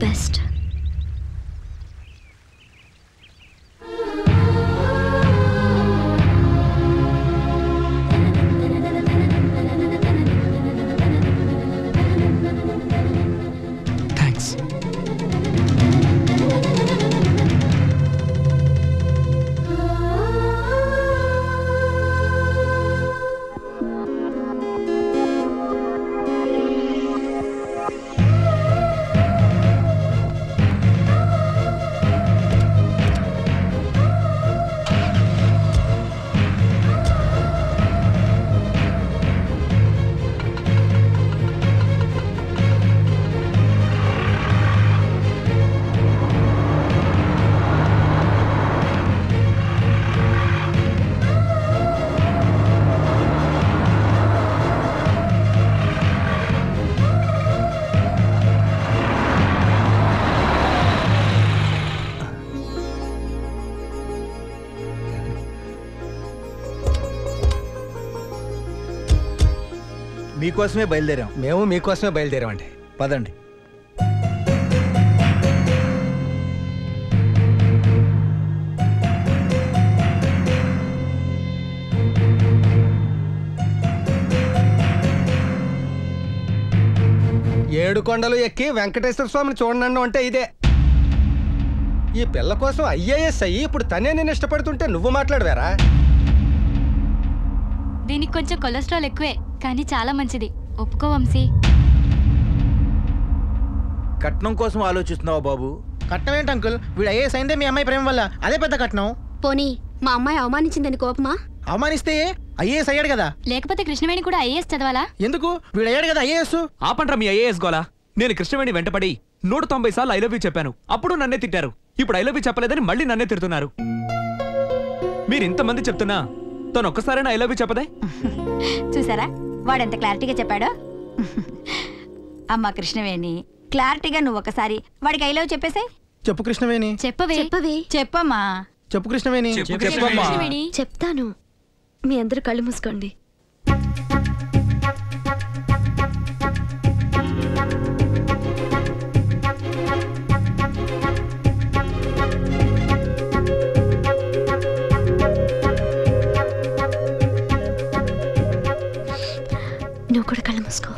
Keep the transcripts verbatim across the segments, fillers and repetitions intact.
Best. Thanks. మీకోసమే బయలుదేరాం. మేము మీకోసమే బయలుదేరామండి. పదండి. ఏడు కొండలు ఎక్కి వెంకటేశ్వర స్వామిని చూడండి అంటే ఇదే. ఈ పిల్ల కోసం ఐఏఎస్ అయ్యి ఇప్పుడు తనే నేను ఇష్టపడుతుంటే నువ్వు మాట్లాడవేరా? దీనికి కొంచెం కొలెస్ట్రాల్ ఎక్కువే, కానీ చాలా మంచిది. ఒప్పుకో వంశీ. కట్నం కోసం ఆలోచిస్తున్నావా బాబు? కట్నం ఏంటి అంకుల్? వీడు ఐఏఎస్ అయిందే మీ అమ్మాయి ప్రేమ వల్ల. అదే పెద్ద కట్నం. పోనీ మా అమ్మాయి అవమానించిందని కోపమా? అవమానిస్తే ఐఏఎస్ అయ్యాడు కదా. లేకపోతే కృష్ణవేణి కూడా ఐఏఎస్ చదవాలా? ఎందుకు? వీడు అయ్యాడు కదా ఐఏఎస్. ఆపండ్రా మీ ఐఏఎస్ గోలా. నేను కృష్ణవేణి వెంటపడి నూట తొంభై సార్లు ఐ లవ్ యూ చెప్పాను. అప్పుడు నన్నే తిట్టారు. ఇప్పుడు ఐ లవ్ యూ చెప్పలేదని మళ్ళీ నన్నే తిడుతున్నారు. మీరు ఇంతమంది చెప్తున్నా తను ఒక్కసారైనా ఐ లవ్ యూ చెప్పదే? చూసారా వాడెంత క్లారిటీగా చెప్పాడో. అమ్మా కృష్ణవేణి, క్లారిటీగా నువ్వు ఒకసారి వాడికి ఐ లవ్ చెప్పేసాయి. చెప్పు కృష్ణవేణి. చెప్పవే చెప్పవే చెప్పమ్మా. చెప్పు కృష్ణవేణి. చెప్తాను. మీ అందరూ కళ్ళు మూసుకోండి. నువ్వు కూడా కళ్ళు మూసుకో.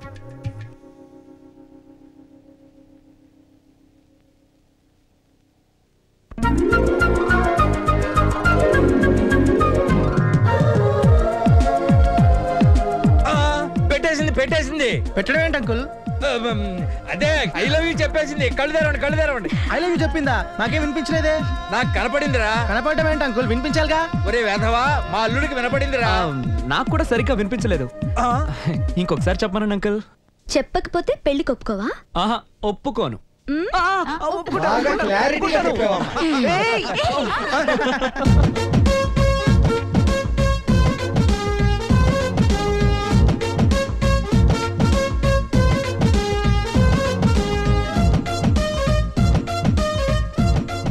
పెట్టేసింది పెట్టేసింది. పెట్టడం ఏంటి అంకుల్? అదే ఐ లవ్ యూ చెప్పేసింది. కళ్ళు తెరవండి కళ్ళు తెరవండి. ఐ లవ్ యూ చెప్పిందా? నాకేం వినిపించలేదే. నాకు కనపడిందిరా. కనపడటం ఏంటి అంకుల్? వినిపించాలిగా. ఒరే వేధవా, మా అల్లుడికి వినపడిందిరా. నాకు కూడా సరిగ్గా వినిపించలేదు. ఇంకొకసారి చెప్పమనండి అంకుల్. చెప్పకపోతే పెళ్లి ఒప్పుకోవా? ఆహా, ఒప్పుకోను. క్లారిటీ